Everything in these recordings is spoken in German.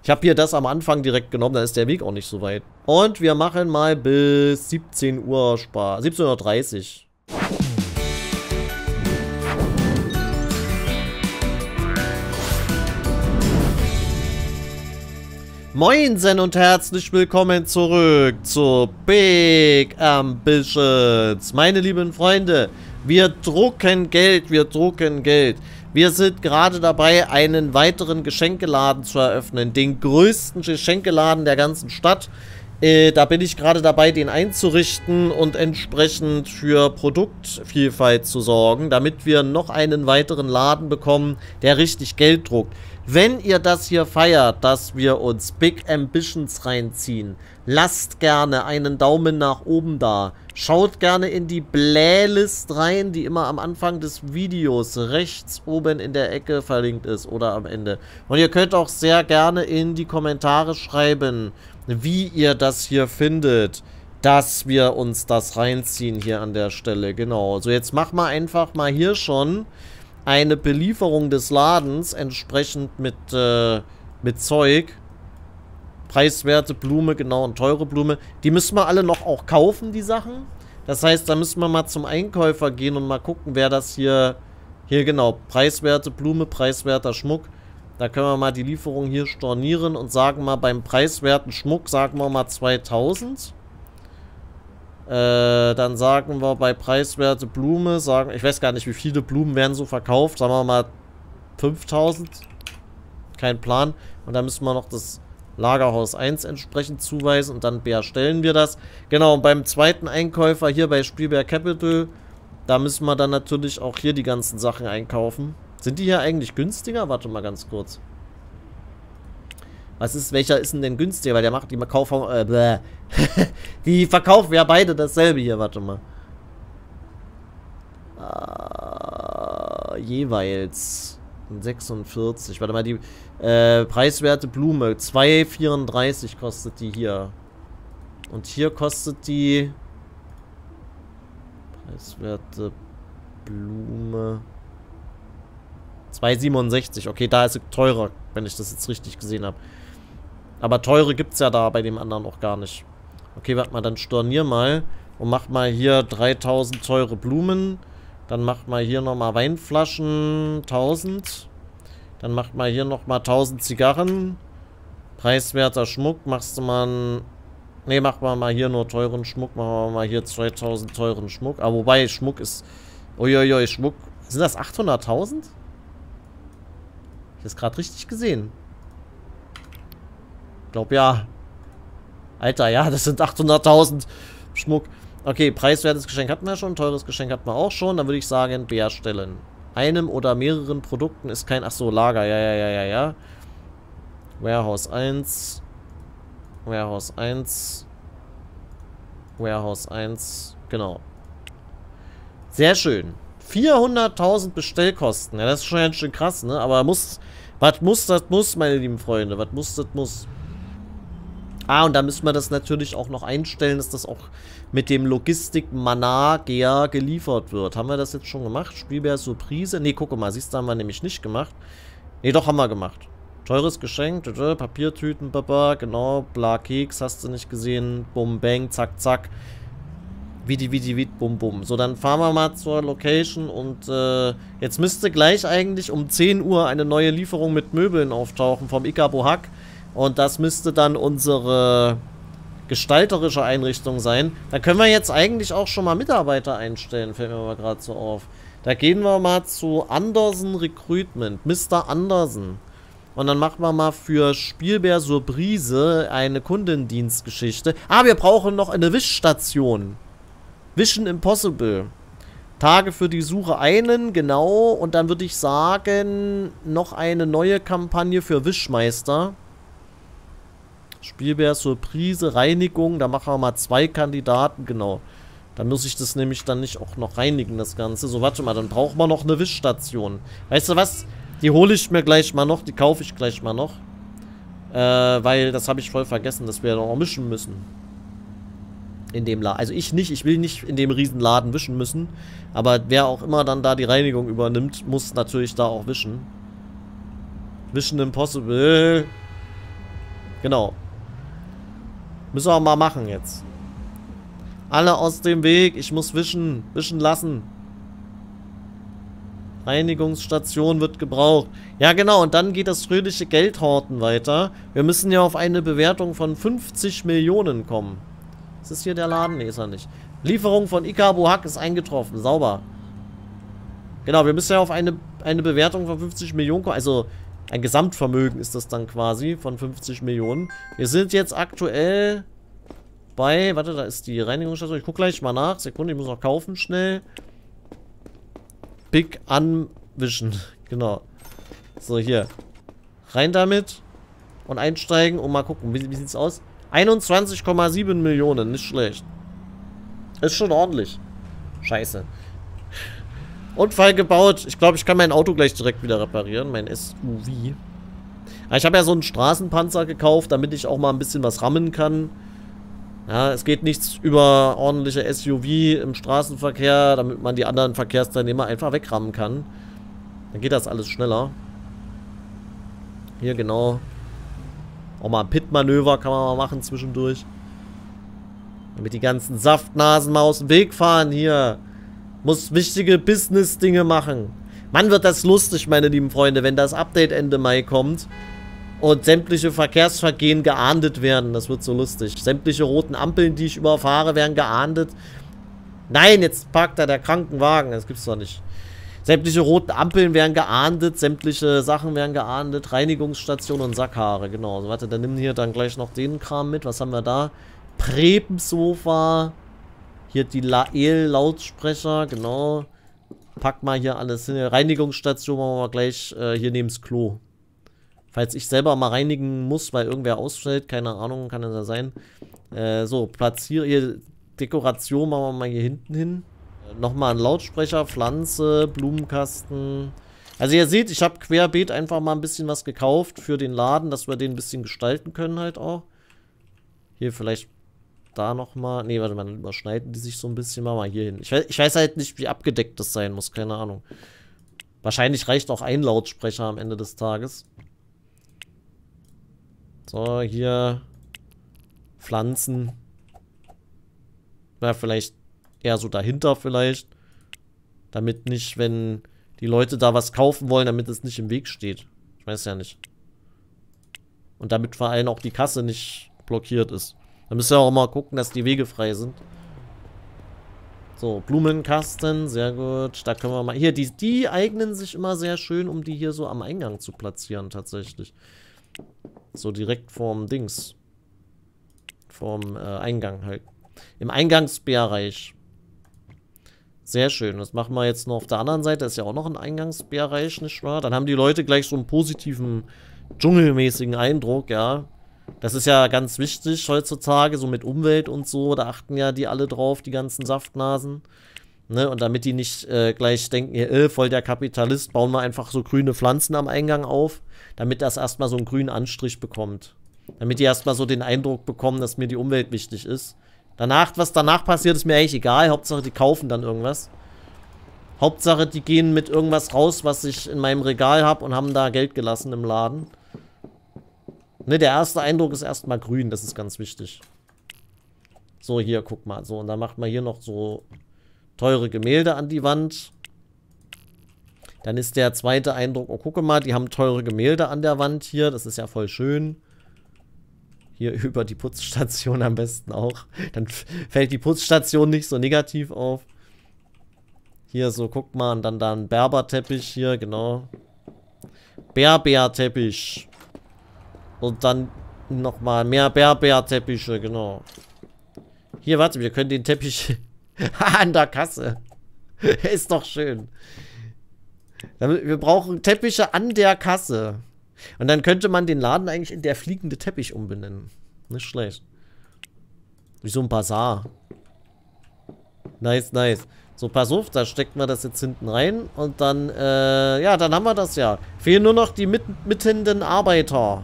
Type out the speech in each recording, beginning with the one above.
Ich habe hier das am Anfang direkt genommen, dann ist der Weg auch nicht so weit. Und wir machen mal bis 17 Uhr Spaß. 17:30 Uhr. Moinsen und herzlich willkommen zurück zu Big Ambitions. Meine lieben Freunde, wir drucken Geld, wir drucken Geld. Wir sind gerade dabei, einen weiteren Geschenkeladen zu eröffnen. Den größten Geschenkeladen der ganzen Stadt. Da bin ich gerade dabei, den einzurichten und entsprechend für Produktvielfalt zu sorgen, damit wir noch einen weiteren Laden bekommen, der richtig Geld druckt. Wenn ihr das hier feiert, dass wir uns Big Ambitions reinziehen, lasst gerne einen Daumen nach oben da. Schaut gerne in die Playlist rein, die immer am Anfang des Videos rechts oben in der Ecke verlinkt ist oder am Ende. Und ihr könnt auch sehr gerne in die Kommentare schreiben, wie ihr das hier findet, dass wir uns das reinziehen hier an der Stelle. Genau, so jetzt machen wir einfach mal hier schon eine Belieferung des Ladens, entsprechend mit Zeug. Preiswerte Blume, genau, und teure Blume. Die müssen wir alle noch auch kaufen, die Sachen. Das heißt, da müssen wir mal zum Einkäufer gehen und mal gucken, wer das hier genau, preiswerte Blume, preiswerter Schmuck. Da können wir mal die Lieferung hier stornieren und sagen mal, beim preiswerten Schmuck sagen wir mal 2000. Dann sagen wir bei preiswerte Blume, ich weiß gar nicht, wie viele Blumen werden so verkauft, sagen wir mal 5000. Kein Plan. Und dann müssen wir noch das Lagerhaus 1 entsprechend zuweisen und dann erstellen wir das. Genau, und beim zweiten Einkäufer hier bei Spielberg Capital, da müssen wir dann natürlich auch hier die ganzen Sachen einkaufen. Sind die hier eigentlich günstiger? Warte mal ganz kurz. Welcher ist denn günstiger? Weil der macht die die verkaufen ja beide dasselbe hier, warte mal. Jeweils 46. Warte mal, die preiswerte Blume 2,34 kostet die hier. Und hier kostet die preiswerte Blume 2,67. Okay, da ist sie teurer, wenn ich das jetzt richtig gesehen habe. Aber teure gibt es ja da bei dem anderen auch gar nicht. Okay, warte mal, dann stornier mal und mach mal hier 3000 teure Blumen. Dann macht mal hier nochmal Weinflaschen 1000. Dann macht mal hier nochmal 1000 Zigarren. Preiswerter Schmuck machst du mal... Ne, mach mal hier nur teuren Schmuck. Machen wir mal hier 2000 teuren Schmuck. Aber wobei, Schmuck ist... Uiuiui, Schmuck... Sind das 800.000? Ich das gerade richtig gesehen. Ich glaube ja. Alter, ja, das sind 800.000 Schmuck. Okay, preiswertes Geschenk hatten wir schon, teures Geschenk hatten wir auch schon. Dann würde ich sagen, beerstellen. Einem oder mehreren Produkten ist kein... Achso, Lager, ja. Warehouse 1. Warehouse 1. Warehouse 1. Genau. Sehr schön. 400.000 Bestellkosten. Ja, das ist schon ganz schön krass, ne? Aber was muss, das muss, meine lieben Freunde. Was muss, das muss. Ah, und da müssen wir das natürlich auch noch einstellen, dass das auch mit dem Logistik-Manager geliefert wird. Haben wir das jetzt schon gemacht? Spielberg Surprise? Ne, guck mal, siehst du, haben wir nämlich nicht gemacht. Ne, doch, haben wir gemacht. Teures Geschenk, Papiertüten, Baba, genau, bla, Keks, hast du nicht gesehen, bum, bang, zack, zack. Widi, bum, bum. So, dann fahren wir mal zur Location und jetzt müsste gleich eigentlich um 10 Uhr eine neue Lieferung mit Möbeln auftauchen vom Ikabo Hack. Und das müsste dann unsere gestalterische Einrichtung sein. Da können wir jetzt eigentlich auch schon mal Mitarbeiter einstellen, fällt mir mal gerade so auf. Da gehen wir mal zu Andersen Recruitment, Mr. Andersen. Und dann machen wir mal für Spielberg Surprise eine Kundendienstgeschichte. Ah, wir brauchen noch eine Wischstation. Vision Impossible. Tage für die Suche einen, genau. Und dann würde ich sagen, noch eine neue Kampagne für Wischmeister. Spielberg Surprise, Reinigung. Da machen wir mal 2 Kandidaten, genau. Dann muss ich das nämlich dann nicht auch noch reinigen, das Ganze. So, warte mal, dann brauchen wir noch eine Wischstation. Weißt du was? Die hole ich mir gleich mal noch. Die kaufe ich gleich mal noch. Weil, das habe ich voll vergessen, dass wir noch mischen müssen. In dem Laden. Also ich nicht. Ich will nicht in dem riesen Laden wischen müssen. Aber wer auch immer dann da die Reinigung übernimmt, muss natürlich da auch wischen. Vision Impossible. Genau. Müssen wir mal machen jetzt. Alle aus dem Weg. Ich muss wischen. Wischen lassen. Reinigungsstation wird gebraucht. Ja, genau. Und dann geht das fröhliche Geldhorten weiter. Wir müssen ja auf eine Bewertung von 50 Millionen kommen. Ist das hier der Laden? Nee, ist er nicht. Lieferung von Ikabo Hack ist eingetroffen. Sauber. Genau, wir müssen ja auf eine Bewertung von 50 Millionen kommen. Also ein Gesamtvermögen ist das dann quasi von 50 Millionen. Wir sind jetzt aktuell bei... Warte, da ist die Reinigungsstation. Ich gucke gleich mal nach. Sekunde, ich muss noch kaufen schnell. Pick anwischen. Genau. So, hier. Rein damit. Und einsteigen und mal gucken. Wie sieht's aus? 21,7 Millionen. Nicht schlecht. Ist schon ordentlich. Scheiße. Unfall gebaut. Ich glaube, ich kann mein Auto gleich direkt wieder reparieren. Mein SUV. Ich habe ja so einen Straßenpanzer gekauft, damit ich auch mal ein bisschen was rammen kann. Ja, es geht nichts über ordentliche SUV im Straßenverkehr, damit man die anderen Verkehrsteilnehmer einfach wegrammen kann. Dann geht das alles schneller. Hier genau. Auch mal ein Pit-Manöver kann man mal machen zwischendurch. Damit die ganzen Saftnasen mal aus dem Weg fahren hier. Muss wichtige Business-Dinge machen. Mann, wird das lustig, meine lieben Freunde, wenn das Update Ende Mai kommt und sämtliche Verkehrsvergehen geahndet werden. Das wird so lustig. Sämtliche roten Ampeln, die ich überfahre, werden geahndet. Nein, jetzt parkt da der Krankenwagen. Das gibt's doch nicht. Sämtliche roten Ampeln werden geahndet. Sämtliche Sachen werden geahndet. Reinigungsstation und Sackhaare. Genau. So, warte, dann nimm hier dann gleich noch den Kram mit. Was haben wir da? Prepensofa. Hier die Lael-Lautsprecher. Genau. Pack mal hier alles hin. Reinigungsstation machen wir mal gleich hier neben das Klo. Falls ich selber mal reinigen muss, weil irgendwer ausfällt, keine Ahnung, kann das ja sein. So, platziere hier Dekoration, machen wir mal hier hinten hin. Nochmal ein Lautsprecher, Pflanze, Blumenkasten. Also ihr seht, ich habe querbeet einfach mal ein bisschen was gekauft für den Laden, dass wir den ein bisschen gestalten können halt auch. Hier vielleicht da nochmal. Ne, warte mal, dann überschneiden die sich so ein bisschen. Machen wir hier hin. Ich weiß halt nicht, wie abgedeckt das sein muss, keine Ahnung. Wahrscheinlich reicht auch ein Lautsprecher am Ende des Tages. So, hier Pflanzen. Na, vielleicht eher so dahinter vielleicht. Damit nicht, wenn die Leute da was kaufen wollen, damit es nicht im Weg steht. Ich weiß ja nicht. Und damit vor allem auch die Kasse nicht blockiert ist. Da müssen wir auch mal gucken, dass die Wege frei sind. So, Blumenkasten, sehr gut. Da können wir mal... Hier, die eignen sich immer sehr schön, um die hier so am Eingang zu platzieren, tatsächlich. So direkt vorm Dings. Vorm Eingang halt. Im Eingangsbereich. Sehr schön. Das machen wir jetzt noch auf der anderen Seite. Das ist ja auch noch ein Eingangsbereich, nicht wahr? Dann haben die Leute gleich so einen positiven, dschungelmäßigen Eindruck, ja. Das ist ja ganz wichtig heutzutage, so mit Umwelt und so. Da achten ja die alle drauf, die ganzen Saftnasen. Ne? Und damit die nicht gleich denken, voll der Kapitalist, bauen wir einfach so grüne Pflanzen am Eingang auf. Damit das erstmal so einen grünen Anstrich bekommt. Damit die erstmal so den Eindruck bekommen, dass mir die Umwelt wichtig ist. Danach, was danach passiert, ist mir eigentlich egal. Hauptsache, die kaufen dann irgendwas. Hauptsache, die gehen mit irgendwas raus, was ich in meinem Regal habe und haben da Geld gelassen im Laden. Ne, der erste Eindruck ist erstmal grün, das ist ganz wichtig. So, hier, guck mal. So, und dann macht man hier noch so teure Gemälde an die Wand. Dann ist der zweite Eindruck, oh, gucke mal, die haben teure Gemälde an der Wand hier. Das ist ja voll schön. Hier über die Putzstation am besten auch. Dann fällt die Putzstation nicht so negativ auf. Hier so, guck mal, und dann da ein Berberteppich hier, genau. Berberteppich. Und dann nochmal mehr Berberteppiche, genau. Hier, warte, wir können den Teppich an der Kasse. Ist doch schön. Wir brauchen Teppiche an der Kasse. Und dann könnte man den Laden eigentlich in der fliegende Teppich umbenennen. Nicht schlecht. Wie so ein Bazar. Nice, nice. So, pass auf, da stecken wir das jetzt hinten rein. Und dann, ja, dann haben wir das ja. Fehlen nur noch die mittenden Arbeiter.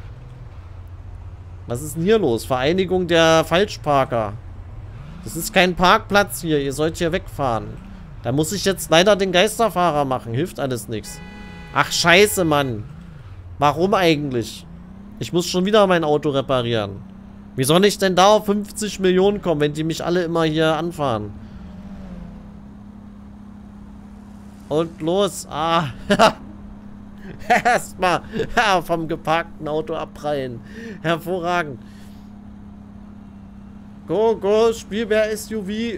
Was ist denn hier los? Vereinigung der Falschparker. Das ist kein Parkplatz hier. Ihr sollt hier wegfahren. Da muss ich jetzt leider den Geisterfahrer machen. Hilft alles nichts. Ach, scheiße, Mann. Warum eigentlich? Ich muss schon wieder mein Auto reparieren. Wie soll ich denn da auf 50 Millionen kommen, wenn die mich alle immer hier anfahren? Und los. Ah. Erstmal vom geparkten Auto abprallen. Hervorragend. Go, go, Spielbär SUV.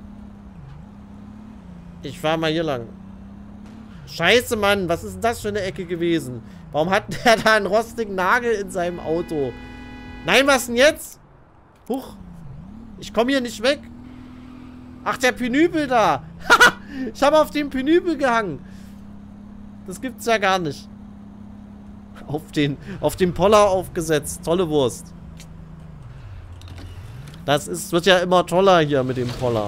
Ich fahr mal hier lang. Scheiße, Mann. Was ist denn das für eine Ecke gewesen? Warum hat der da einen rostigen Nagel in seinem Auto? Nein, was denn jetzt? Huch. Ich komme hier nicht weg. Ach, der Pinübel da. Ich habe auf dem Pinübel gehangen. Das gibt's ja gar nicht. Auf den Poller aufgesetzt. Tolle Wurst. Wird ja immer toller hier mit dem Poller.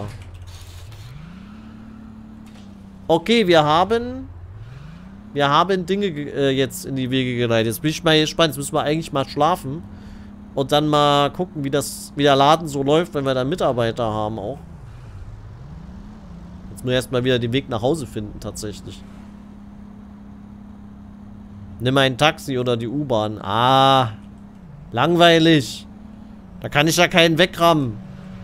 Okay, wir haben Dinge jetzt in die Wege geleitet. Jetzt bin ich mal gespannt. Jetzt müssen wir eigentlich mal schlafen. Und dann mal gucken, wie der Laden so läuft, wenn wir dann Mitarbeiter haben auch. Jetzt nur erstmal wieder den Weg nach Hause finden, tatsächlich. Nimm ein Taxi oder die U-Bahn. Ah, langweilig. Da kann ich ja keinen wegrammen.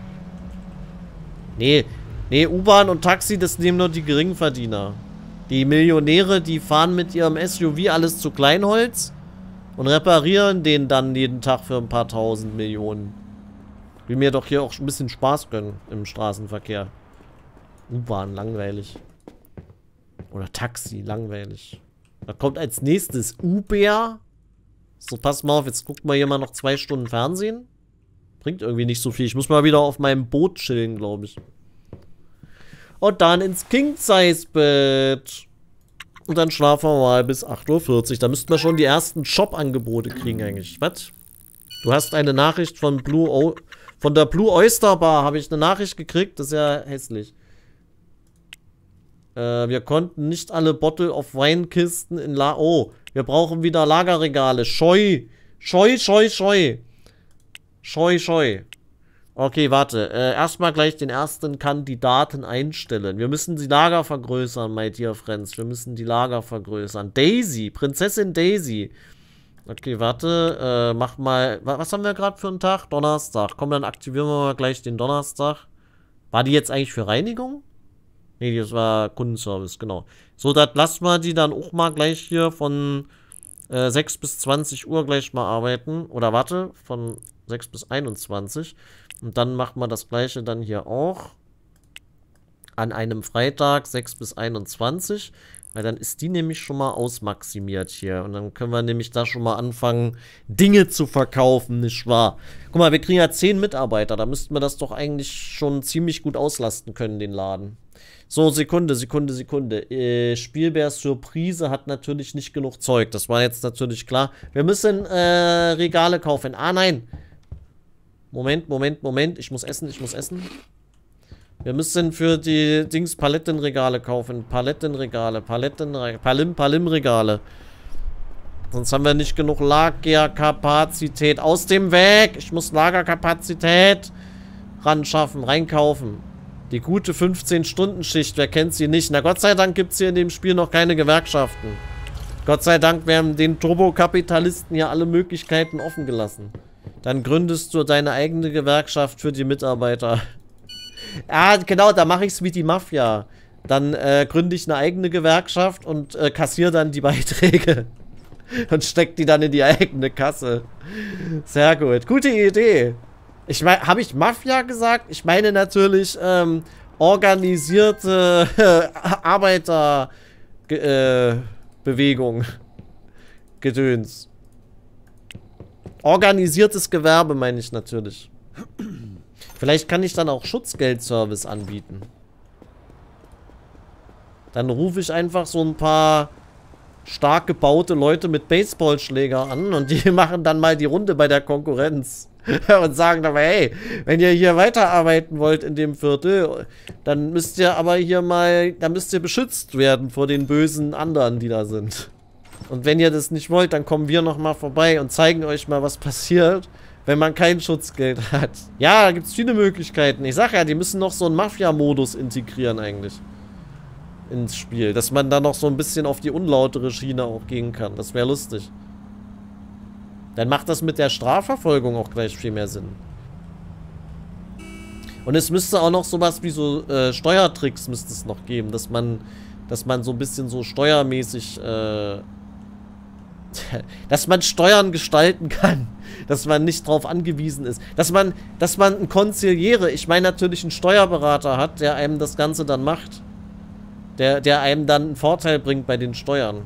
Nee, U-Bahn und Taxi, das nehmen nur die Geringverdiener. Die Millionäre, die fahren mit ihrem SUV alles zu Kleinholz und reparieren den dann jeden Tag für ein paar tausend Millionen. Ich will mir doch hier auch ein bisschen Spaß gönnen im Straßenverkehr. U-Bahn, langweilig. Oder Taxi, langweilig. Da kommt als nächstes Uber. So, pass mal auf, jetzt guckt mal hier mal noch 2 Stunden Fernsehen. Bringt irgendwie nicht so viel. Ich muss mal wieder auf meinem Boot chillen, glaube ich. Und dann ins King-Size-Bett. Und dann schlafen wir mal bis 8:40 Uhr. Da müssten wir schon die ersten Shop-Angebote kriegen eigentlich. Was? Du hast eine Nachricht von der Blue Oyster Bar habe ich eine Nachricht gekriegt. Das ist ja hässlich. Wir konnten nicht alle Bottle of Weinkisten in Oh, wir brauchen wieder Lagerregale. Scheu. Okay, warte. Erstmal gleich den ersten Kandidaten einstellen. Wir müssen die Lager vergrößern, my dear friends. Wir müssen die Lager vergrößern. Daisy, Prinzessin Daisy. Okay, warte. Mach mal. Was haben wir gerade für einen Tag? Donnerstag. Komm, dann aktivieren wir mal gleich den Donnerstag. War die jetzt eigentlich für Reinigung? Nee, das war Kundenservice, genau. So, das lassen wir die dann auch mal gleich hier von 6 bis 20 Uhr gleich mal arbeiten. Oder warte, von 6 bis 21. Und dann macht man das gleiche dann hier auch. An einem Freitag 6 bis 21. Weil dann ist die nämlich schon mal ausmaximiert hier. Und dann können wir nämlich da schon mal anfangen, Dinge zu verkaufen, nicht wahr? Guck mal, wir kriegen ja 10 Mitarbeiter. Da müssten wir das doch eigentlich schon ziemlich gut auslasten können, den Laden. So, Sekunde. Spielbär Surprise hat natürlich nicht genug Zeug. Das war jetzt natürlich klar. Wir müssen Regale kaufen. Ah, nein. Moment. Ich muss essen. Wir müssen für die Dings Palettenregale kaufen. Palimregale. Sonst haben wir nicht genug Lagerkapazität. Aus dem Weg! Ich muss Lagerkapazität ran schaffen, reinkaufen. Die gute 15-Stunden-Schicht, wer kennt sie nicht? Na, Gott sei Dank gibt es hier in dem Spiel noch keine Gewerkschaften. Gott sei Dank werden den Turbokapitalisten hier alle Möglichkeiten offen gelassen. Dann gründest du deine eigene Gewerkschaft für die Mitarbeiter. Ja, genau, da mache ich es wie die Mafia. Dann gründe ich eine eigene Gewerkschaft und kassiere dann die Beiträge. Und steck die dann in die eigene Kasse. Sehr gut. Gute Idee. Ich meine, habe ich Mafia gesagt? Ich meine natürlich organisierte Arbeiterbewegung. Gedöns. Organisiertes Gewerbe meine ich natürlich. Vielleicht kann ich dann auch Schutzgeldservice anbieten. Dann rufe ich einfach so ein paar stark gebaute Leute mit Baseballschläger an und die machen dann mal die Runde bei der Konkurrenz. Und sagen dabei, hey, wenn ihr hier weiterarbeiten wollt in dem Viertel, dann müsst ihr aber hier mal, dann müsst ihr beschützt werden vor den bösen anderen, die da sind. Und wenn ihr das nicht wollt, dann kommen wir nochmal vorbei und zeigen euch mal, was passiert, wenn man kein Schutzgeld hat. Ja, da gibt es viele Möglichkeiten. Ich sag ja, die müssen noch so einen Mafia-Modus integrieren eigentlich ins Spiel, dass man da noch so ein bisschen auf die unlautere Schiene auch gehen kann. Das wäre lustig. Dann macht das mit der Strafverfolgung auch gleich viel mehr Sinn. Und es müsste auch noch sowas wie so Steuertricks müsste es noch geben, dass man so ein bisschen so steuermäßig, dass man Steuern gestalten kann. Dass man nicht drauf angewiesen ist. Dass man einen Konziliere, ich meine natürlich einen Steuerberater hat, der einem das Ganze dann macht. Der einem dann einen Vorteil bringt bei den Steuern.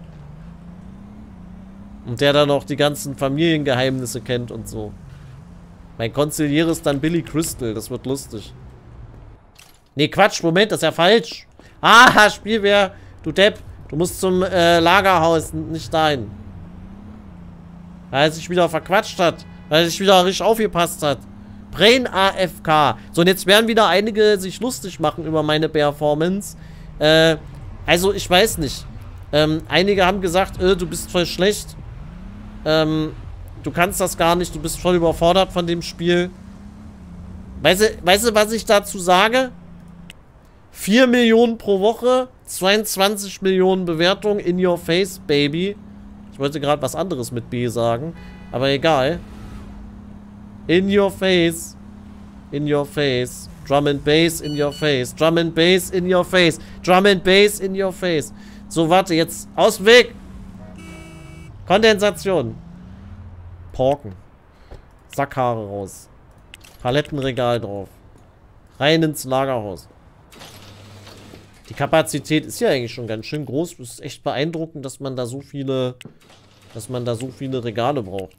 Und der dann auch die ganzen Familiengeheimnisse kennt und so. Mein Konziliere ist dann Billy Crystal, das wird lustig. Nee, Quatsch, Moment, das ist ja falsch. Ah, Spielwehr, du Depp. Du musst zum Lagerhaus, nicht dahin. Weil er sich wieder verquatscht hat. Weil er sich wieder richtig aufgepasst hat. Brain AFK. So, und jetzt werden wieder einige sich lustig machen über meine Performance. Also, ich weiß nicht. Einige haben gesagt, du bist voll schlecht. Du kannst das gar nicht. Du bist voll überfordert von dem Spiel. Weißt du, was ich dazu sage? 4 Millionen pro Woche, 22 Millionen Bewertungen, in your face, baby. Ich wollte gerade was anderes mit B sagen, aber egal. In your face. In your face. Drum and Bass in your face. Drum and Bass in your face. Drum and Bass in your face. So, warte, jetzt aus dem Weg. Kondensation. Porken. Sackhaare raus. Palettenregal drauf. Rein ins Lagerhaus. Die Kapazität ist ja eigentlich schon ganz schön groß. Es ist echt beeindruckend, dass man da so viele Regale braucht.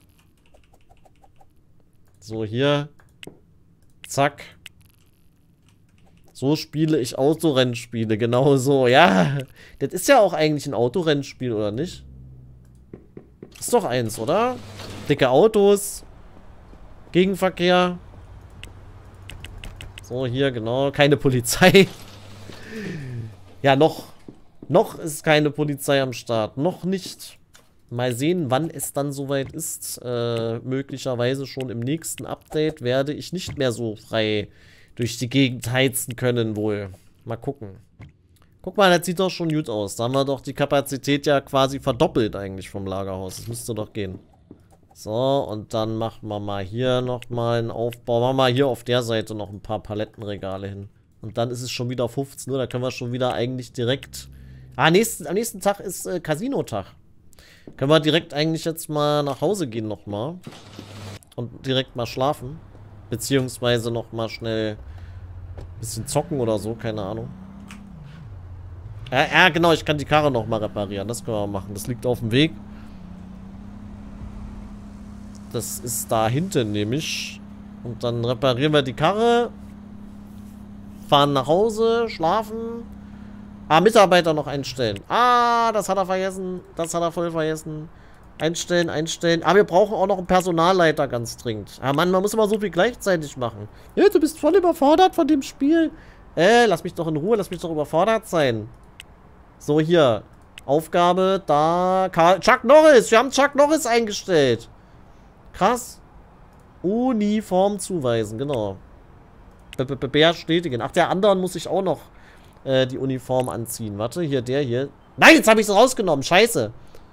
So, hier. Zack. So spiele ich Autorennspiele. Genau so. Ja. Das ist ja auch eigentlich ein Autorennspiel, oder nicht? Ist doch eins, oder? Dicke Autos. Gegenverkehr. So, hier, genau. Keine Polizei. Ja, noch ist keine Polizei am Start. Noch nicht. Mal sehen, wann es dann soweit ist. Möglicherweise schon im nächsten Update werde ich nicht mehr so frei durch die Gegend heizen können wohl. Mal gucken. Guck mal, das sieht doch schon gut aus. Da haben wir doch die Kapazität ja quasi verdoppelt eigentlich vom Lagerhaus. Das müsste doch gehen. So, und dann machen wir mal hier nochmal einen Aufbau. Machen wir mal hier auf der Seite noch ein paar Palettenregale hin. Und dann ist es schon wieder 15 Uhr. Da können wir schon wieder eigentlich direkt... Ah, am nächsten Tag ist Casino-Tag. Können wir direkt eigentlich jetzt mal nach Hause gehen nochmal. Und direkt mal schlafen. Beziehungsweise nochmal schnell ein bisschen zocken oder so. Keine Ahnung. Ja, genau. Ich kann die Karre nochmal reparieren. Das können wir machen. Das liegt auf dem Weg. Das ist da hinten nämlich. Und dann reparieren wir die Karre. Fahren nach Hause, schlafen. Ah, Mitarbeiter noch einstellen. Ah, das hat er vergessen. Das hat er voll vergessen. Einstellen, einstellen. Ah, wir brauchen auch noch einen Personalleiter ganz dringend. Ah, Mann, man muss immer so viel gleichzeitig machen. Ja, du bist voll überfordert von dem Spiel. Lass mich doch in Ruhe. Lass mich doch überfordert sein. So, hier. Aufgabe, da. Chuck Norris. Wir haben Chuck Norris eingestellt. Krass. Uniform zuweisen, genau. Bestätigen. Ach, der anderen muss ich auch noch die Uniform anziehen. Warte, hier, der hier. Nein, jetzt habe ich es rausgenommen. Scheiße.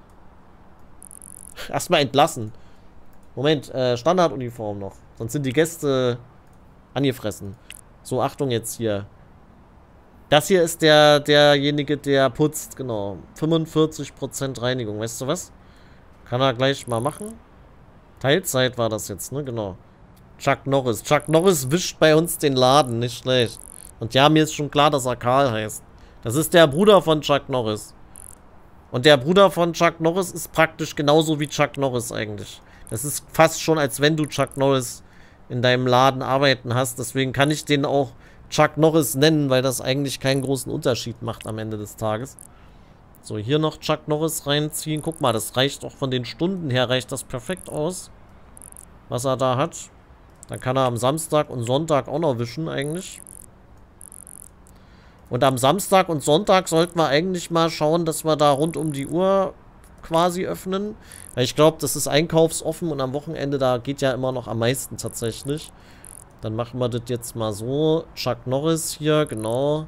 Erstmal entlassen. Moment, Standarduniform noch. Sonst sind die Gäste angefressen. So, Achtung jetzt hier. Das hier ist derjenige, der putzt, genau. 45% Reinigung. Weißt du was? Kann er gleich mal machen. Teilzeit war das jetzt, ne? Genau. Chuck Norris. Chuck Norris wischt bei uns den Laden, nicht schlecht. Und ja, mir ist schon klar, dass er Karl heißt. Das ist der Bruder von Chuck Norris. Und der Bruder von Chuck Norris ist praktisch genauso wie Chuck Norris eigentlich. Das ist fast schon, als wenn du Chuck Norris in deinem Laden arbeiten hast. Deswegen kann ich den auch Chuck Norris nennen, weil das eigentlich keinen großen Unterschied macht am Ende des Tages. So, hier noch Chuck Norris reinziehen. Guck mal, das reicht auch von den Stunden her, reicht das perfekt aus, was er da hat. Dann kann er am Samstag und Sonntag auch noch wischen eigentlich. Und am Samstag und Sonntag sollten wir eigentlich mal schauen, dass wir da rund um die Uhr quasi öffnen. Weil ich glaube, das ist einkaufsoffen und am Wochenende, da geht ja immer noch am meisten tatsächlich. Dann machen wir das jetzt mal so. Chuck Norris hier, genau.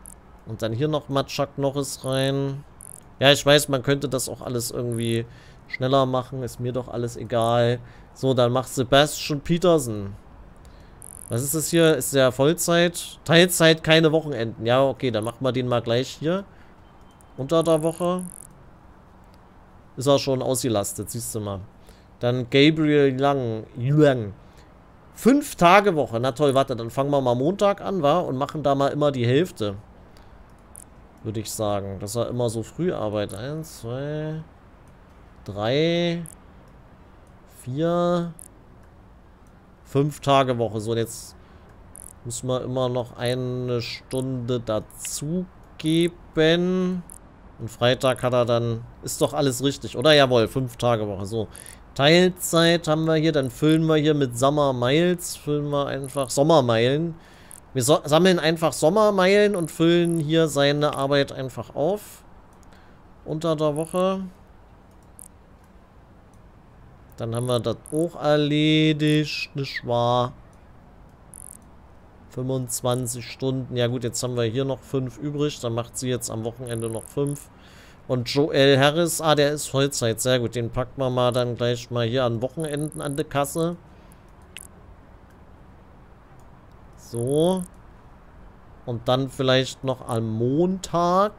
Und dann hier nochmal Chuck Norris rein. Ja, ich weiß, man könnte das auch alles irgendwie Schneller machen, ist mir doch alles egal. So, dann macht Sebastian Peterson. Was ist das hier? Ist der Vollzeit? Teilzeit, keine Wochenenden. Ja, okay, dann machen wir den mal gleich hier. Unter der Woche. Ist er schon ausgelastet, siehst du mal. Dann Gabriel Young. 5 Tage Woche. Na toll, warte, dann fangen wir mal Montag an, wa? Und machen da mal immer die Hälfte. Würde ich sagen. Dass er immer so früh arbeitet. 1, 2, 3, 4, 5 Tage Woche. So, und jetzt müssen wir immer noch eine Stunde dazu geben. Und Freitag hat er dann... Ist doch alles richtig, oder? Jawohl, 5 Tage Woche. So. Teilzeit haben wir hier. Dann füllen wir hier mit Summer Miles. Füllen wir einfach Sommermeilen. Wir sammeln einfach Sommermeilen und füllen hier seine Arbeit einfach auf. Unter der Woche. Dann haben wir das auch erledigt, nicht wahr? 25 Stunden. Ja gut, jetzt haben wir hier noch 5 übrig. Dann macht sie jetzt am Wochenende noch 5. Und Joel Harris, der ist Vollzeit. Sehr gut, den packen wir mal dann gleich mal hier an Wochenenden an die Kasse. So. Und dann vielleicht noch am Montag.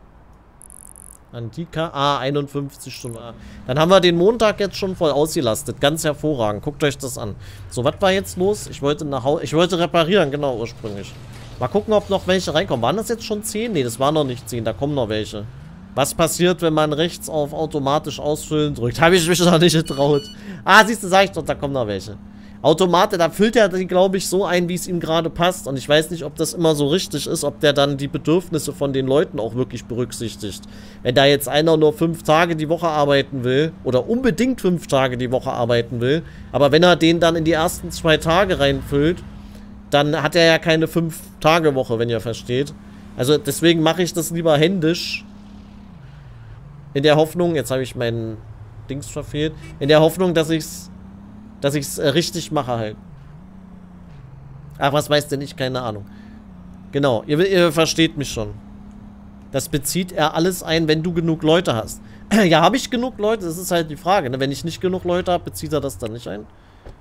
Antika. 51 Stunden. Dann haben wir den Montag jetzt schon voll ausgelastet. Ganz hervorragend. Guckt euch das an. So, was war jetzt los? Ich wollte nach Hause. Ich wollte reparieren, genau, ursprünglich. Mal gucken, ob noch welche reinkommen. Waren das jetzt schon 10? Ne, das waren noch nicht 10. Da kommen noch welche. Was passiert, wenn man rechts auf automatisch ausfüllen drückt? Habe ich mich noch nicht getraut. Siehst du, sag ich doch, da kommen noch welche. Automate, da füllt er die, glaube ich, so ein, wie es ihm gerade passt. Und ich weiß nicht, ob das immer so richtig ist, ob der dann die Bedürfnisse von den Leuten auch wirklich berücksichtigt. Wenn da jetzt einer nur 5 Tage die Woche arbeiten will, oder unbedingt 5 Tage die Woche arbeiten will, aber wenn er den dann in die ersten 2 Tage reinfüllt, dann hat er ja keine 5-Tage-Woche, wenn ihr versteht. Also deswegen mache ich das lieber händisch. In der Hoffnung, jetzt habe ich meinen Dings verfehlt, in der Hoffnung, dass ich's richtig mache halt. Ach, was weiß denn ich? Keine Ahnung. Genau, ihr versteht mich schon. Das bezieht er alles ein, wenn du genug Leute hast. Ja, habe ich genug Leute? Das ist halt die Frage, ne? Wenn ich nicht genug Leute habe, bezieht er das dann nicht ein?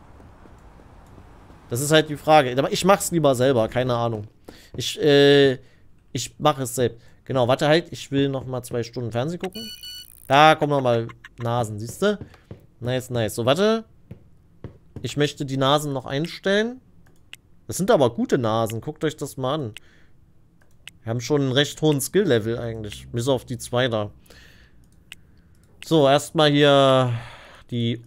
Das ist halt die Frage. Aber ich mache es lieber selber, keine Ahnung. Ich mache es selbst. Genau, warte halt, ich will noch mal 2 Stunden Fernsehen gucken. Da kommen noch mal Nasen, siehst du? Nice, nice. So, warte. Ich möchte die Nasen noch einstellen. Das sind aber gute Nasen. Guckt euch das mal an. Wir haben schon einen recht hohen Skill-Level eigentlich. Bis auf die 2 da. So, erstmal hier die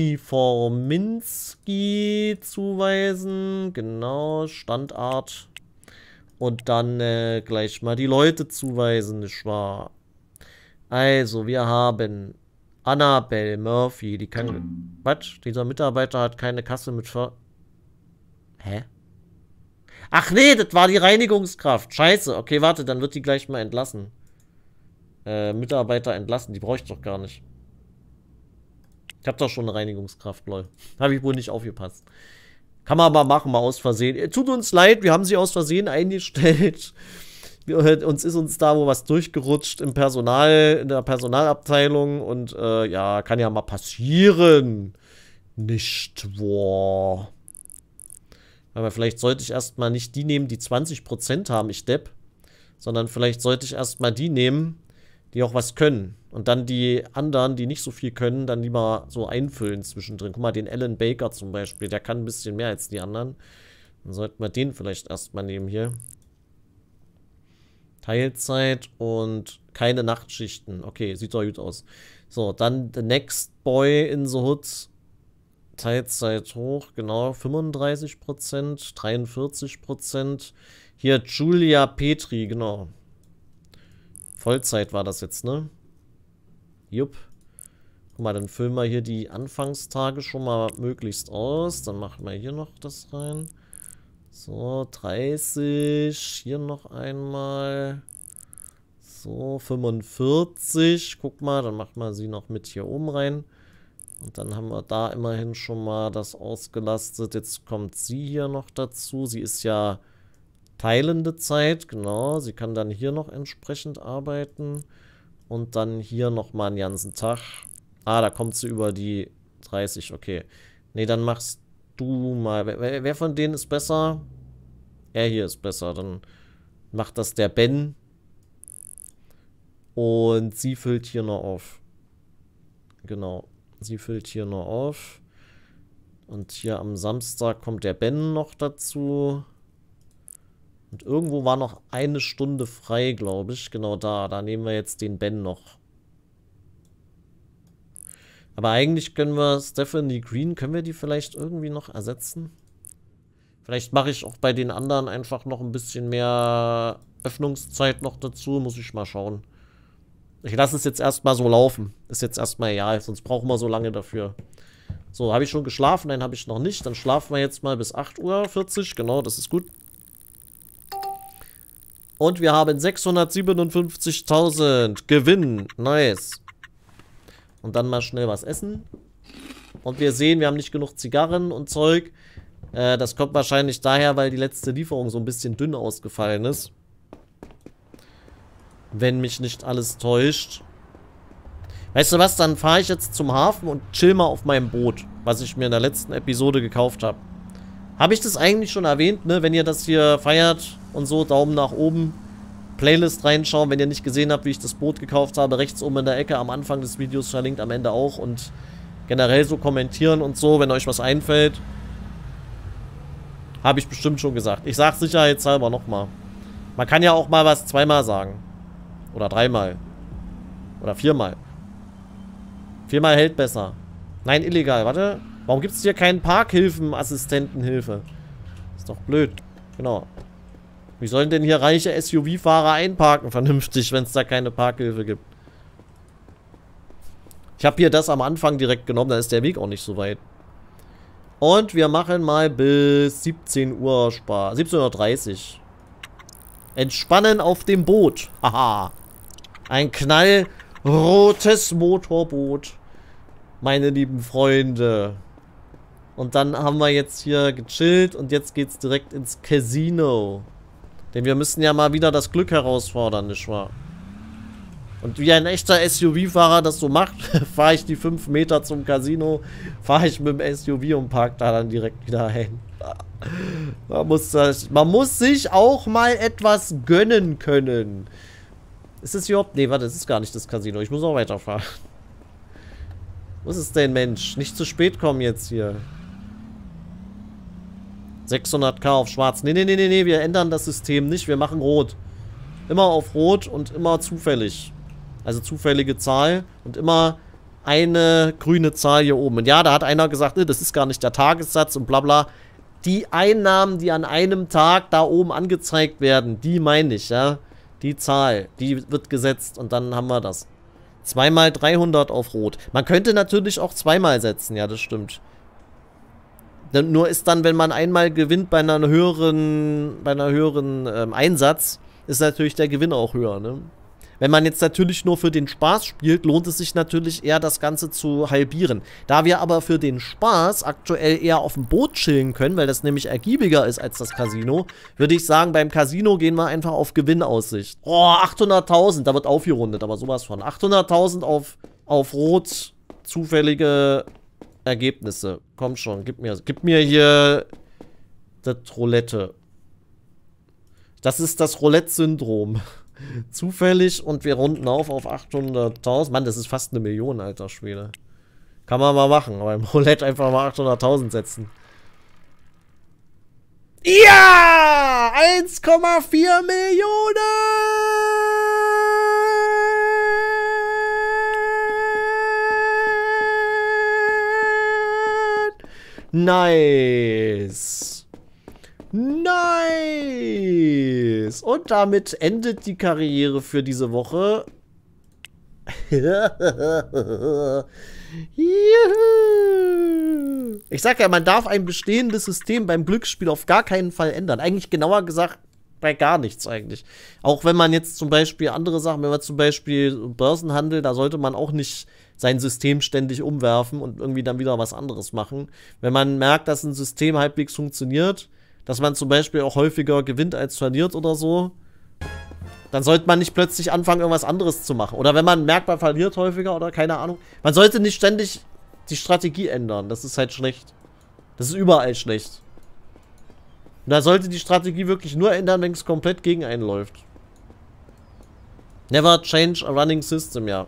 Uniforminski zuweisen. Genau, Standart. Und dann gleich mal die Leute zuweisen, nicht wahr? Also, wir haben Annabelle Murphy, die kann... Was? Dieser Mitarbeiter hat keine Kasse mit Hä? Ach nee, das war die Reinigungskraft. Scheiße. Okay, warte, dann wird die gleich mal entlassen. Mitarbeiter entlassen, die brauche ich doch gar nicht. Ich habe doch schon eine Reinigungskraft, lol. Habe ich wohl nicht aufgepasst. Kann man aber machen, mal aus Versehen. Tut uns leid, wir haben sie aus Versehen eingestellt. Uns ist da wo was durchgerutscht im Personal, in der Personalabteilung und ja, kann ja mal passieren. Nicht wahr. Aber vielleicht sollte ich erstmal nicht die nehmen, die 20% haben, ich Depp. Sondern vielleicht sollte ich erstmal die nehmen, die auch was können. Und dann die anderen, die nicht so viel können, dann lieber so einfüllen zwischendrin. Guck mal, den Alan Baker zum Beispiel, der kann ein bisschen mehr als die anderen. Dann sollten wir den vielleicht erstmal nehmen hier. Teilzeit und keine Nachtschichten. Okay, sieht doch gut aus. So, dann The Next Boy in the Hood. Teilzeit hoch, genau, 35%, 43%. Hier Julia Petri, genau. Vollzeit war das jetzt, ne? Jupp. Guck mal, dann füllen wir hier die Anfangstage schon mal möglichst aus. Dann machen wir hier noch das rein. So, 30. Hier noch einmal. So, 45. Guck mal, dann machen wir sie noch mit hier oben rein. Und dann haben wir da immerhin schon mal das ausgelastet. Jetzt kommt sie hier noch dazu. Sie ist ja teilende Zeit, genau. Sie kann dann hier noch entsprechend arbeiten. Und dann hier nochmal einen ganzen Tag. Ah, da kommt sie über die 30, okay. Nee, dann machst du mal. Wer von denen ist besser? Er hier ist besser. Dann macht das der Ben. Und sie füllt hier noch auf. Genau. Sie füllt hier noch auf. Und hier am Samstag kommt der Ben noch dazu. Und irgendwo war noch eine Stunde frei, glaube ich. Genau da. Da nehmen wir jetzt den Ben noch. Aber eigentlich können wir Stephanie Green, können wir die vielleicht irgendwie noch ersetzen? Vielleicht mache ich auch bei den anderen einfach noch ein bisschen mehr Öffnungszeit noch dazu. Muss ich mal schauen. Ich lasse es jetzt erstmal so laufen. Ist jetzt erstmal egal, sonst brauchen wir so lange dafür. So, habe ich schon geschlafen? Nein, habe ich noch nicht. Dann schlafen wir jetzt mal bis 8:40 Uhr. Genau, das ist gut. Und wir haben 657.000 Gewinn. Nice. Und dann mal schnell was essen. Und wir sehen, wir haben nicht genug Zigarren und Zeug. Das kommt wahrscheinlich daher, weil die letzte Lieferung so ein bisschen dünn ausgefallen ist. Wenn mich nicht alles täuscht. Weißt du was, dann fahre ich jetzt zum Hafen und chill mal auf meinem Boot, was ich mir in der letzten Episode gekauft habe. Habe ich das eigentlich schon erwähnt, ne? Wenn ihr das hier feiert und so, Daumen nach oben. Playlist reinschauen, wenn ihr nicht gesehen habt, wie ich das Boot gekauft habe. Rechts oben in der Ecke am Anfang des Videos verlinkt, am Ende auch. Und generell so kommentieren und so, wenn euch was einfällt. Habe ich bestimmt schon gesagt. Ich sage sicherheitshalber nochmal. Man kann ja auch mal was zweimal sagen. Oder dreimal. Oder viermal. Viermal hält besser. Nein, illegal. Warte. Warum gibt es hier keinen Parkhilfen-Assistentenhilfe? Ist doch blöd. Genau. Wie sollen denn hier reiche SUV-Fahrer einparken vernünftig, wenn es da keine Parkhilfe gibt? Ich habe hier das am Anfang direkt genommen, da ist der Weg auch nicht so weit. Und wir machen mal bis 17 Uhr Spaß. 17:30 Uhr. Entspannen auf dem Boot. Haha. Ein knallrotes Motorboot. Meine lieben Freunde. Und dann haben wir jetzt hier gechillt und jetzt geht's direkt ins Casino. Denn wir müssen ja mal wieder das Glück herausfordern, nicht wahr? Und wie ein echter SUV-Fahrer das so macht, fahre ich die 5 Meter zum Casino, fahre ich mit dem SUV und parke da dann direkt wieder ein. Man muss sich auch mal etwas gönnen können. Ist es überhaupt... Nee, warte, das ist gar nicht das Casino. Ich muss auch weiterfahren. Wo ist es denn, Mensch? Nicht zu spät kommen jetzt hier. 600.000 auf schwarz. Nee, wir ändern das System nicht. Wir machen rot. Immer auf rot und immer zufällig. Also zufällige Zahl und immer eine grüne Zahl hier oben. Und ja, da hat einer gesagt, das ist gar nicht der Tagessatz und bla bla. Die Einnahmen, die an einem Tag da oben angezeigt werden, die meine ich, ja. Die Zahl, die wird gesetzt und dann haben wir das. 2 mal 300 auf rot. Man könnte natürlich auch zweimal setzen, ja, das stimmt. Nur ist dann, wenn man einmal gewinnt bei einer höheren Einsatz, ist natürlich der Gewinn auch höher, ne? Wenn man jetzt natürlich nur für den Spaß spielt, lohnt es sich natürlich eher, das Ganze zu halbieren. Da wir aber für den Spaß aktuell eher auf dem Boot chillen können, weil das nämlich ergiebiger ist als das Casino, würde ich sagen, beim Casino gehen wir einfach auf Gewinnaussicht. Oh, 800.000, da wird aufgerundet, aber sowas von. 800.000 auf Rot, zufällige Ergebnisse. Komm schon, gib mir hier das Roulette. Das ist das Roulette-Syndrom. Zufällig und wir runden auf 800.000. Mann, das ist fast 1 Million, alter Schwede. Kann man mal machen, aber im Roulette einfach mal 800.000 setzen. Ja! 1,4 Millionen! Nice. Nice. Und damit endet die Karriere für diese Woche. Ich sag ja, man darf ein bestehendes System beim Glücksspiel auf gar keinen Fall ändern. Eigentlich genauer gesagt, bei gar nichts eigentlich. Auch wenn man jetzt zum Beispiel andere Sachen, wenn man zum Beispiel Börsenhandel, da sollte man auch nicht sein System ständig umwerfen und irgendwie dann wieder was anderes machen. Wenn man merkt, dass ein System halbwegs funktioniert, dass man zum Beispiel auch häufiger gewinnt als verliert oder so, Dann sollte man nicht plötzlich anfangen, irgendwas anderes zu machen. Oder wenn man merkt, man verliert häufiger oder keine Ahnung. Man sollte nicht ständig die Strategie ändern. Das ist halt schlecht. Das ist überall schlecht. Und da sollte die Strategie wirklich nur ändern, wenn es komplett gegen einen läuft. Never change a running system, ja.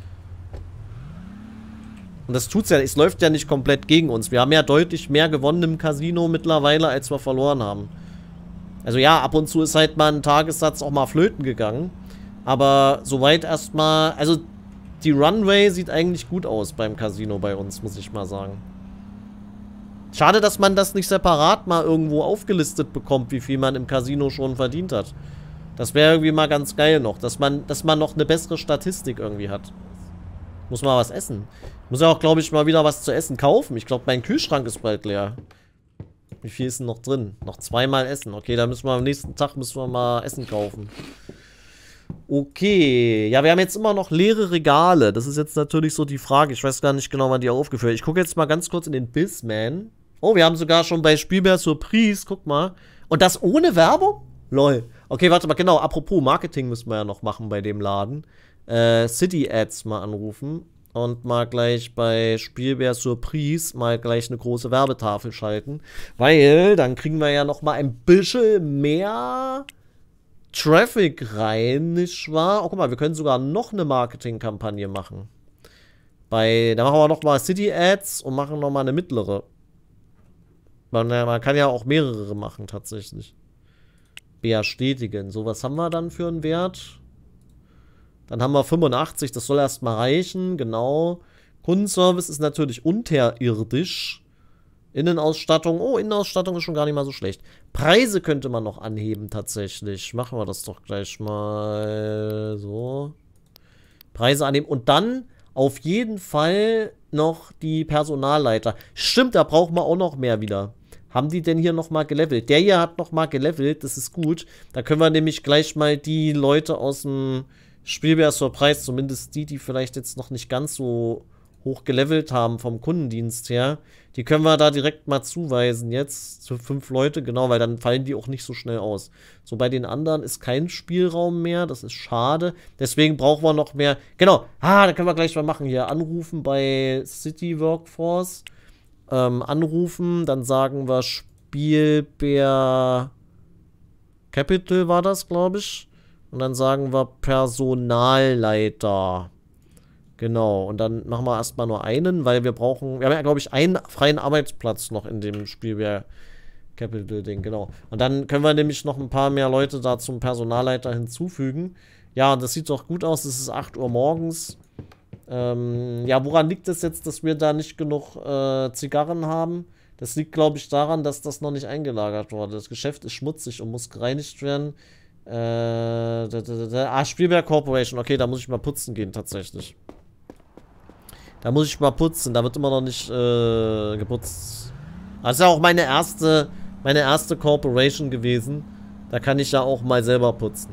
Und das tut's ja, es läuft ja nicht komplett gegen uns. Wir haben ja deutlich mehr gewonnen im Casino mittlerweile, als wir verloren haben. Also ja, ab und zu ist halt mal ein Tagessatz auch mal flöten gegangen. Aber soweit erstmal, also die Runway sieht eigentlich gut aus beim Casino bei uns, muss ich mal sagen. Schade, dass man das nicht separat mal irgendwo aufgelistet bekommt, wie viel man im Casino schon verdient hat. Das wäre irgendwie mal ganz geil noch, dass man noch eine bessere Statistik irgendwie hat. Muss mal was essen. Ich muss ja auch, glaube ich, mal wieder was zu essen kaufen. Ich glaube, mein Kühlschrank ist bald leer. Wie viel ist denn noch drin? Noch zweimal essen. Okay, da müssen wir am nächsten Tag mal Essen kaufen. Okay. Ja, wir haben jetzt immer noch leere Regale. Das ist jetzt natürlich so die Frage. Ich weiß gar nicht genau, wann die aufgeführt. Ich gucke jetzt mal ganz kurz in den Bizman. Oh, wir haben sogar schon bei Spielbär Surprise. Guck mal. Und das ohne Werbung? Lol. Okay, warte mal. Genau. Apropos Marketing müssen wir ja noch machen bei dem Laden. City Ads mal anrufen. Und mal gleich bei Spielbär Surprise mal gleich eine große Werbetafel schalten. Weil dann kriegen wir ja noch mal ein bisschen mehr Traffic rein, nicht wahr? Oh, guck mal, wir können sogar noch eine Marketingkampagne machen. Da machen wir noch mal City Ads und machen noch mal eine mittlere. Man kann ja auch mehrere machen, tatsächlich. Bestätigen. So, was haben wir dann für einen Wert? Dann haben wir 85, das soll erstmal reichen, genau. Kundenservice ist natürlich unterirdisch. Innenausstattung, oh, Innenausstattung ist schon gar nicht mal so schlecht. Preise könnte man noch anheben, tatsächlich. Machen wir das doch gleich mal so. Preise anheben und dann auf jeden Fall noch die Personalleiter. Stimmt, da brauchen wir auch noch mehr wieder. Haben die denn hier nochmal gelevelt? Der hier hat nochmal gelevelt, das ist gut. Da können wir nämlich gleich mal die Leute aus dem Spielbär Surprise, zumindest die vielleicht jetzt noch nicht ganz so hoch gelevelt haben vom Kundendienst her, die können wir da direkt mal zuweisen jetzt, zu 5 Leute, genau, weil dann fallen die auch nicht so schnell aus. So, bei den anderen ist kein Spielraum mehr, das ist schade, deswegen brauchen wir noch mehr, genau, da können wir gleich mal machen hier, anrufen bei City Workforce, anrufen, dann sagen wir Spielbär Capital war das, glaube ich. Und dann sagen wir Personalleiter. Genau. Und dann machen wir erstmal nur einen, weil wir haben ja, glaube ich, einen freien Arbeitsplatz noch in dem Spielbär Capital Ding. Genau. Und dann können wir nämlich noch ein paar mehr Leute da zum Personalleiter hinzufügen. Ja, und das sieht doch gut aus. Es ist 8 Uhr morgens. Ja, woran liegt es jetzt, dass wir da nicht genug Zigarren haben? Das liegt, glaube ich, daran, dass das noch nicht eingelagert wurde. Das Geschäft ist schmutzig und muss gereinigt werden. Spielberg Corporation. Okay, da muss ich mal putzen gehen, tatsächlich. Da muss ich mal putzen. Da wird immer noch nicht geputzt. Das ist ja auch meine erste Corporation gewesen. Da kann ich ja auch mal selber putzen.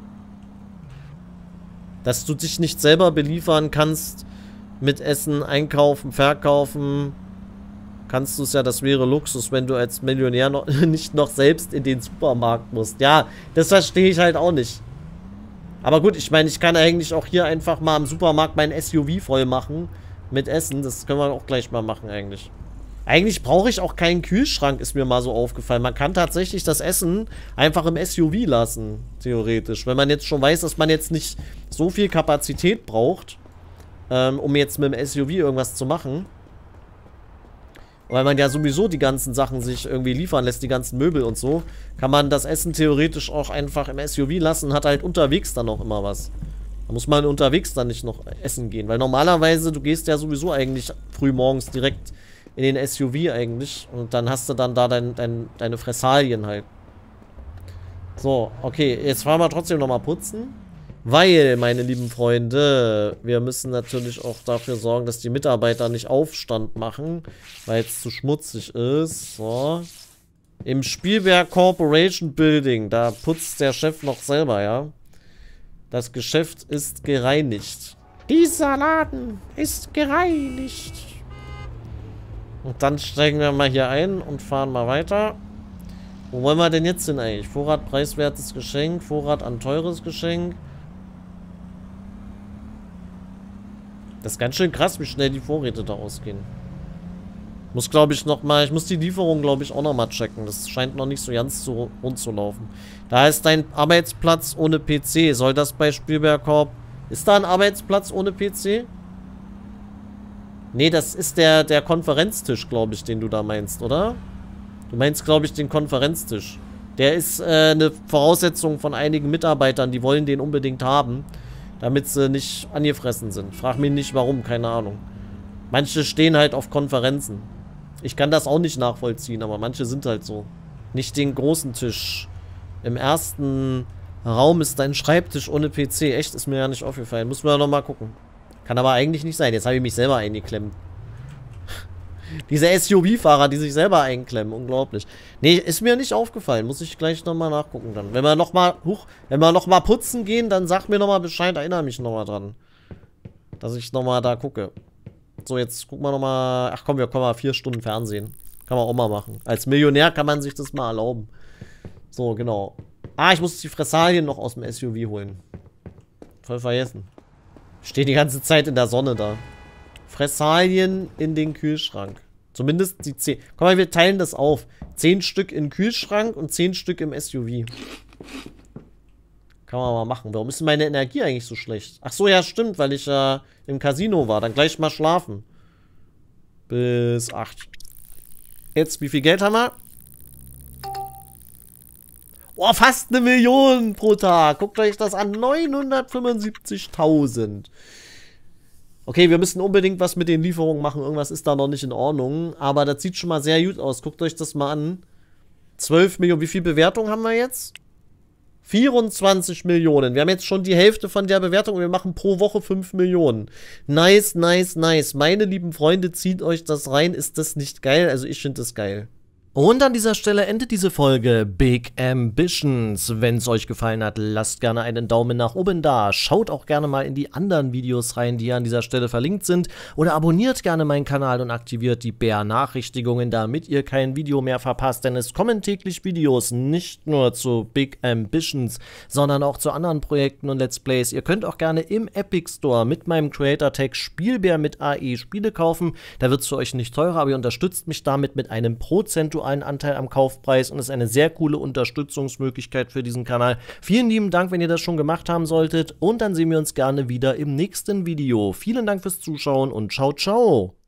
Dass du dich nicht selber beliefern kannst mit Essen, einkaufen, verkaufen, kannst du es ja, das wäre Luxus, wenn du als Millionär nicht noch selbst in den Supermarkt musst. Ja, das verstehe ich halt auch nicht. Aber gut, ich meine, ich kann eigentlich auch hier einfach mal im Supermarkt mein SUV voll machen mit Essen. Das können wir auch gleich mal machen eigentlich. Eigentlich brauche ich auch keinen Kühlschrank, ist mir mal so aufgefallen. Man kann tatsächlich das Essen einfach im SUV lassen, theoretisch. Wenn man jetzt schon weiß, dass man jetzt nicht so viel Kapazität braucht, um jetzt mit dem SUV irgendwas zu machen. Weil man ja sowieso die ganzen Sachen sich irgendwie liefern lässt, die ganzen Möbel und so, kann man das Essen theoretisch auch einfach im SUV lassen und hat halt unterwegs dann auch immer was. Da muss man unterwegs dann nicht noch essen gehen. Weil normalerweise, du gehst ja sowieso eigentlich früh morgens direkt in den SUV eigentlich. Und dann hast du dann da deine Fressalien halt. So, okay. Jetzt fahren wir trotzdem nochmal putzen. Weil, meine lieben Freunde, wir müssen natürlich auch dafür sorgen, dass die Mitarbeiter nicht Aufstand machen. Weil es zu schmutzig ist. So. Im Spielberg Corporation Building. Da putzt der Chef noch selber, ja. Das Geschäft ist gereinigt. Dieser Laden ist gereinigt. Und dann steigen wir mal hier ein und fahren mal weiter. Wo wollen wir denn jetzt hin eigentlich? Vorrat preiswertes Geschenk, Vorrat an teures Geschenk. Das ist ganz schön krass, wie schnell die Vorräte da ausgehen. Muss, glaube ich, nochmal... Ich muss die Lieferung, glaube ich, auch nochmal checken. Das scheint noch nicht so ganz rund zu laufen. Da ist dein Arbeitsplatz ohne PC. Soll das bei Spielbergkorb... Ist da ein Arbeitsplatz ohne PC? Nee, das ist der Konferenztisch, glaube ich, den du da meinst, oder? Du meinst, glaube ich, den Konferenztisch. Der ist eine Voraussetzung von einigen Mitarbeitern. Die wollen den unbedingt haben, damit sie nicht angefressen sind. Frag mich nicht, warum, keine Ahnung. Manche stehen halt auf Konferenzen. Ich kann das auch nicht nachvollziehen, aber manche sind halt so. Nicht den großen Tisch. Im ersten Raum ist dein Schreibtisch ohne PC. Echt, ist mir ja nicht aufgefallen. Muss man ja nochmal gucken. Kann aber eigentlich nicht sein. Jetzt habe ich mich selber eingeklemmt. Diese SUV-Fahrer, die sich selber einklemmen. Unglaublich. Nee, ist mir nicht aufgefallen. Muss ich gleich nochmal nachgucken dann. Wenn wir nochmal putzen gehen, dann sag mir nochmal Bescheid. Erinnere mich nochmal dran. Dass ich nochmal da gucke. So, jetzt gucken wir nochmal. Ach komm, wir kommen mal 4 Stunden Fernsehen. Kann man auch mal machen. Als Millionär kann man sich das mal erlauben. So, genau. Ah, ich muss die Fressalien noch aus dem SUV holen. Voll vergessen. Steht die ganze Zeit in der Sonne da. Fressalien in den Kühlschrank. Zumindest die 10. Komm mal, wir teilen das auf. 10 Stück im Kühlschrank und 10 Stück im SUV. Kann man mal machen. Warum ist denn meine Energie eigentlich so schlecht? Ach so, ja, stimmt, weil ich im Casino war. Dann gleich mal schlafen. Bis 8. Jetzt, wie viel Geld haben wir? Oh, fast 1 Million pro Tag. Guckt euch das an. 975.000. Okay, wir müssen unbedingt was mit den Lieferungen machen. Irgendwas ist da noch nicht in Ordnung. Aber das sieht schon mal sehr gut aus. Guckt euch das mal an. 12 Millionen. Wie viel Bewertung haben wir jetzt? 24 Millionen. Wir haben jetzt schon die Hälfte von der Bewertung und wir machen pro Woche 5 Millionen. Nice, nice, nice. Meine lieben Freunde, zieht euch das rein. Ist das nicht geil? Also ich finde das geil. Und an dieser Stelle endet diese Folge Big Ambitions. Wenn es euch gefallen hat, lasst gerne einen Daumen nach oben da. Schaut auch gerne mal in die anderen Videos rein, die an dieser Stelle verlinkt sind. Oder abonniert gerne meinen Kanal und aktiviert die Benachrichtigungen, damit ihr kein Video mehr verpasst. Denn es kommen täglich Videos, nicht nur zu Big Ambitions, sondern auch zu anderen Projekten und Let's Plays. Ihr könnt auch gerne im Epic Store mit meinem Creator-Tag Spielbär mit AE Spiele kaufen. Da wird es für euch nicht teurer, aber ihr unterstützt mich damit mit einem prozentualen Anteil am Kaufpreis und ist eine sehr coole Unterstützungsmöglichkeit für diesen Kanal. Vielen lieben Dank, wenn ihr das schon gemacht haben solltet und dann sehen wir uns gerne wieder im nächsten Video. Vielen Dank fürs Zuschauen und ciao, ciao!